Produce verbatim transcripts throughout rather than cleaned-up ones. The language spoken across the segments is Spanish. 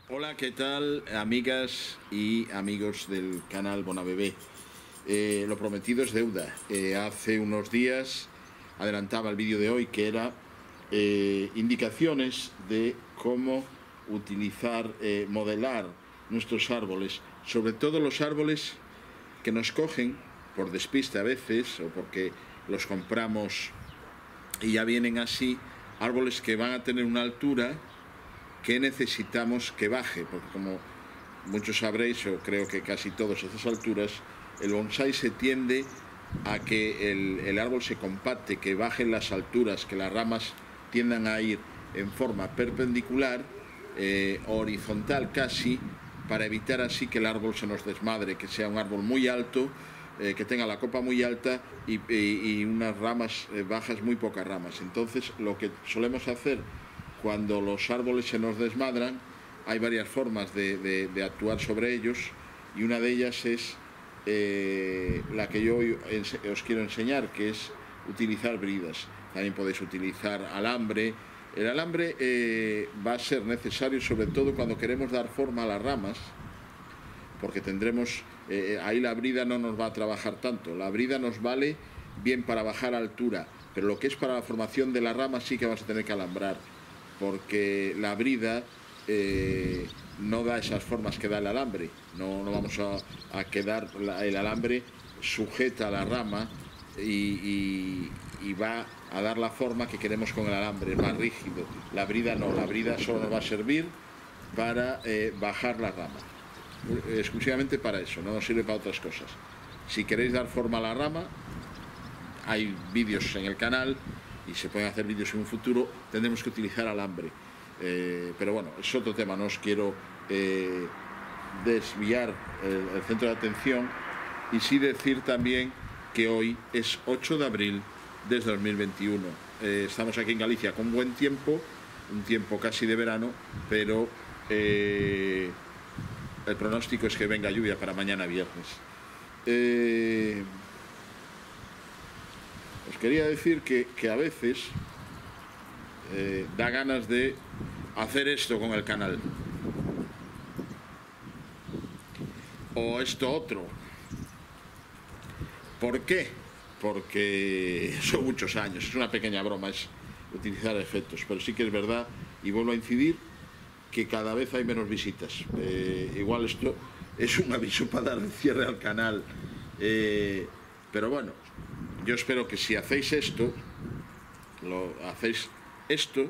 Hola, ¿qué tal, amigas y amigos del canal Bonabebé? Eh, lo prometido es deuda. Eh, hace unos días adelantaba el vídeo de hoy, que era eh, indicaciones de cómo utilizar, eh, modelar nuestros árboles, sobre todo los árboles que nos cogen por despiste a veces, o porque los compramos y ya vienen así, árboles que van a tener una altura que necesitamos que baje, porque como muchos sabréis, o creo que casi todos a estas alturas, el bonsái se tiende a que el, el árbol se compacte, que bajen las alturas, que las ramas tiendan a ir en forma perpendicular, eh, horizontal casi, para evitar así que el árbol se nos desmadre, que sea un árbol muy alto, eh, que tenga la copa muy alta y, y, y unas ramas eh, bajas, muy pocas ramas. Entonces, lo que solemos hacer cuando los árboles se nos desmadran, hay varias formas de, de, de actuar sobre ellos, y una de ellas es eh, la que yo hoy os quiero enseñar, que es utilizar bridas. También podéis utilizar alambre. El alambre eh, va a ser necesario sobre todo cuando queremos dar forma a las ramas, porque tendremos, eh, ahí la brida no nos va a trabajar tanto. La brida nos vale bien para bajar altura, pero lo que es para la formación de la rama sí que vamos a tener que alambrar, porque la brida eh, no da esas formas que da el alambre. No, no vamos a, a quedar, la, el alambre sujeta a la rama y, y, y va a dar la forma que queremos con el alambre, es más rígido. La brida no, la brida solo nos va a servir para eh, bajar la rama, exclusivamente para eso, no nos sirve para otras cosas. Si queréis dar forma a la rama, hay vídeos en el canal y se pueden hacer vídeos en un futuro, tendremos que utilizar alambre. Eh, pero bueno, es otro tema, no os quiero eh, desviar el, el centro de atención, y sí decir también que hoy es ocho de abril de dos mil veintiuno. Eh, estamos aquí en Galicia con buen tiempo, un tiempo casi de verano, pero eh, el pronóstico es que venga lluvia para mañana viernes. Eh, os quería decir que, que a veces eh, da ganas de hacer esto con el canal, o esto otro. ¿Por qué? Porque son muchos años, es una pequeña broma, es utilizar efectos, pero sí que es verdad, y vuelvo a incidir, que cada vez hay menos visitas. Eh, igual esto es un aviso para dar cierre al canal, eh, pero bueno, yo espero que si hacéis esto, lo hacéis esto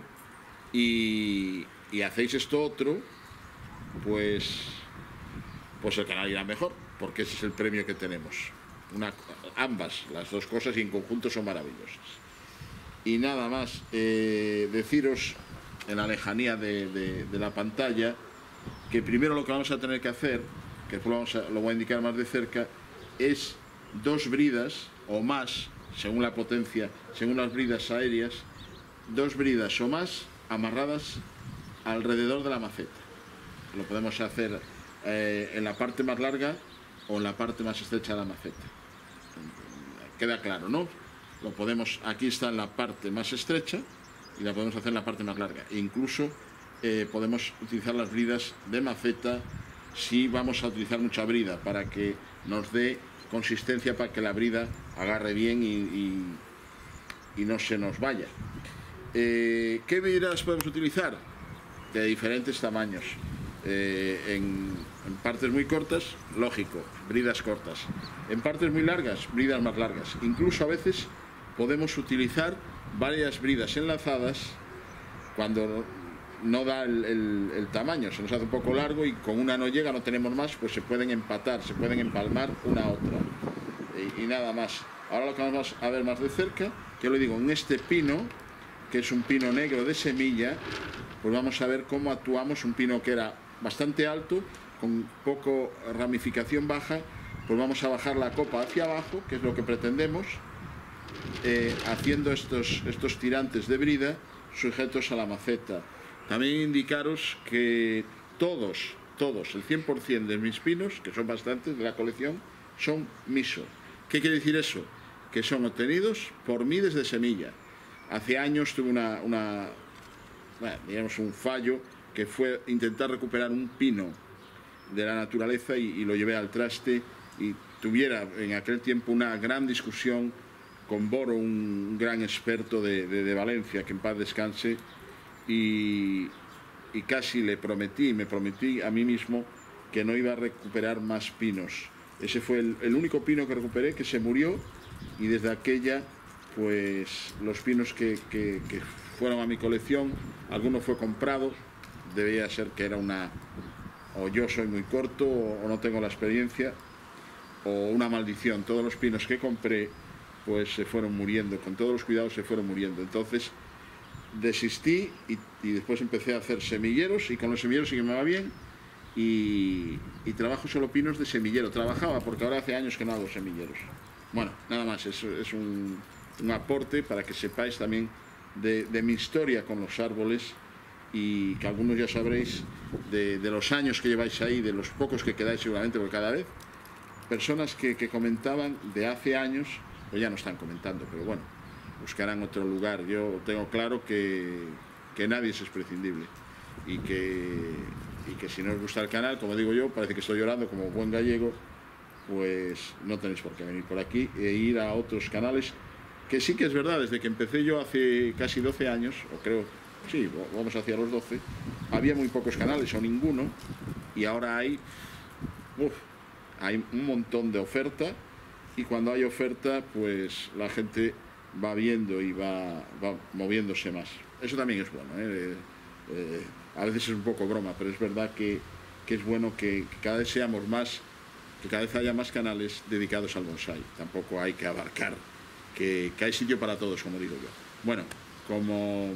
y, y hacéis esto otro, pues, pues el canal irá mejor, porque ese es el premio que tenemos. Una, ambas, las dos cosas, y en conjunto son maravillosas. Y nada más, eh, deciros en la lejanía de, de, de la pantalla, que primero lo que vamos a tener que hacer, que después lo, vamos a, lo voy a indicar más de cerca, es dos bridas o más, según la potencia, según las bridas aéreas, dos bridas o más amarradas alrededor de la maceta. Lo podemos hacer eh, en la parte más larga o en la parte más estrecha de la maceta. Queda claro, ¿no? Lo podemos, aquí está en la parte más estrecha y la podemos hacer en la parte más larga. E incluso eh, podemos utilizar las bridas de maceta si vamos a utilizar mucha brida, para que nos dé consistencia, para que la brida agarre bien y, y, y no se nos vaya. Eh, ¿Qué bridas podemos utilizar? De diferentes tamaños. Eh, en, en partes muy cortas, lógico, bridas cortas. En partes muy largas, bridas más largas. Incluso a veces podemos utilizar varias bridas enlazadas cuando no da el, el, el tamaño, se nos hace un poco largo y con una no llega, no tenemos más, pues se pueden empatar, se pueden empalmar una a otra. Y, y nada más. Ahora lo que vamos a ver más de cerca, que lo digo, en este pino, que es un pino negro de semilla, pues vamos a ver cómo actuamos. Un pino que era bastante alto, con poco ramificación baja, pues vamos a bajar la copa hacia abajo, que es lo que pretendemos, eh, haciendo estos, estos tirantes de brida sujetos a la maceta. También indicaros que todos, todos, el cien por cien de mis pinos, que son bastantes de la colección, son miso. ¿Qué quiere decir eso? Que son obtenidos por mí desde semilla. Hace años tuve una, una bueno, digamos un fallo que fue intentar recuperar un pino de la naturaleza y, y lo llevé al traste y tuviera en aquel tiempo una gran discusión con Boro, un gran experto de, de, de Valencia, que en paz descanse, y, y casi le prometí, me prometí a mí mismo que no iba a recuperar más pinos. Ese fue el, el único pino que recuperé, que se murió, y desde aquella, pues los pinos que, que, que fueron a mi colección, alguno fue comprado, debía ser que era una, o yo soy muy corto, o, o no tengo la experiencia, o una maldición. Todos los pinos que compré, pues se fueron muriendo, con todos los cuidados se fueron muriendo. Entonces desistí y, y después empecé a hacer semilleros, y con los semilleros sí que me va bien, y, y trabajo solo pinos de semillero. Trabajaba, porque ahora hace años que no hago semilleros. Bueno, nada más, es, es un, un aporte para que sepáis también de, de mi historia con los árboles, y que algunos ya sabréis de, de los años que lleváis ahí, de los pocos que quedáis seguramente, porque cada vez personas que, que comentaban de hace años, pues ya no están comentando, pero bueno, buscarán otro lugar. Yo tengo claro que, que nadie es prescindible, y que, y que si no os gusta el canal, como digo yo, parece que estoy llorando como buen gallego, pues no tenéis por qué venir por aquí e ir a otros canales, que sí que es verdad, desde que empecé yo hace casi doce años, o creo, sí, vamos hacia los doce, había muy pocos canales o ninguno, y ahora hay, uf, hay un montón de oferta, y cuando hay oferta, pues la gente va viendo y va, va moviéndose más. Eso también es bueno, ¿eh? Eh, a veces es un poco broma, pero es verdad que, que es bueno que, que cada vez seamos más, que cada vez haya más canales dedicados al bonsái. Tampoco hay que abarcar, que, que hay sitio para todos, como digo yo. Bueno, como,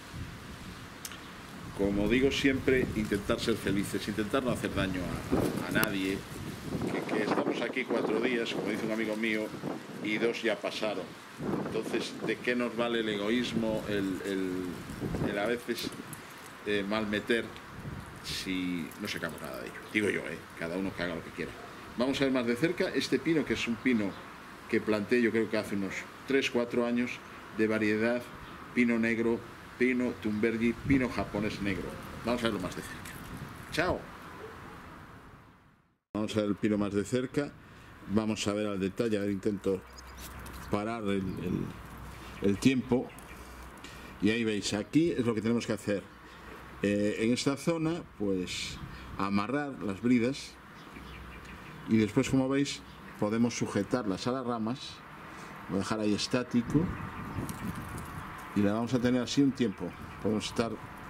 como digo siempre, intentar ser felices, intentar no hacer daño a, a nadie, que, que estamos aquí cuatro días, como dice un amigo mío, y dos ya pasaron. Entonces, ¿de qué nos vale el egoísmo, el, el, el a veces eh, malmeter, si no sacamos nada de ello? Digo yo, ¿eh? Cada uno que haga lo que quiera. Vamos a ver más de cerca este pino, que es un pino que planté yo creo que hace unos tres cuatro años, de variedad pino negro, pino tumbergi, pino japonés negro. Vamos a verlo más de cerca. ¡Chao! Vamos a ver el pino más de cerca, vamos a ver al detalle, a ver, intento parar el, el, el tiempo, y ahí veis, aquí es lo que tenemos que hacer. Eh, en esta zona, pues amarrar las bridas, y después, como veis, podemos sujetarlas a las ramas. Voy a dejar ahí estático, y la vamos a tener así un tiempo. Podemos estar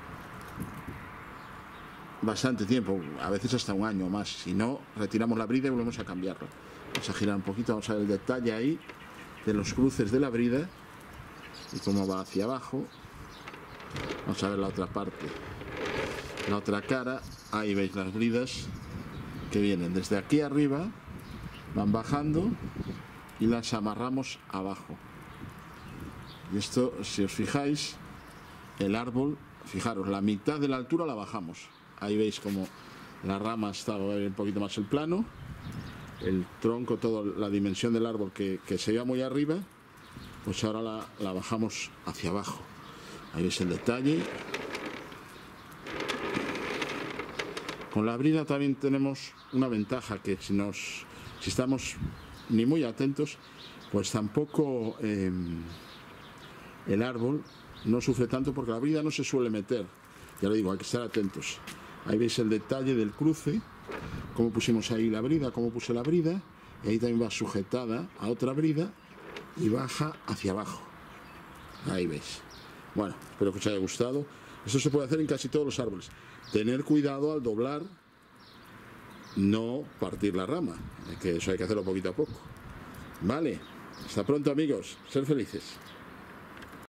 bastante tiempo, a veces hasta un año o más. Si no, retiramos la brida y volvemos a cambiarla. Vamos a girar un poquito, vamos a ver el detalle ahí de los cruces de la brida y cómo va hacia abajo. Vamos a ver la otra parte, la otra cara. Ahí veis las bridas que vienen desde aquí arriba, van bajando y las amarramos abajo. Y esto, si os fijáis, el árbol, fijaros, la mitad de la altura la bajamos. Ahí veis como la rama está un poquito más el plano, el tronco, toda la dimensión del árbol que, que se iba muy arriba, pues ahora la, la bajamos hacia abajo. Ahí veis el detalle. Con la brida también tenemos una ventaja, que si, nos, si estamos ni muy atentos, pues tampoco eh, el árbol no sufre tanto, porque la brida no se suele meter. Ya lo digo, hay que estar atentos. Ahí veis el detalle del cruce, cómo pusimos ahí la brida, cómo puse la brida, y ahí también va sujetada a otra brida y baja hacia abajo. Ahí veis. Bueno, espero que os haya gustado. Esto se puede hacer en casi todos los árboles. Tener cuidado al doblar, no partir la rama, que eso hay que hacerlo poquito a poco. Vale, hasta pronto amigos, ser felices.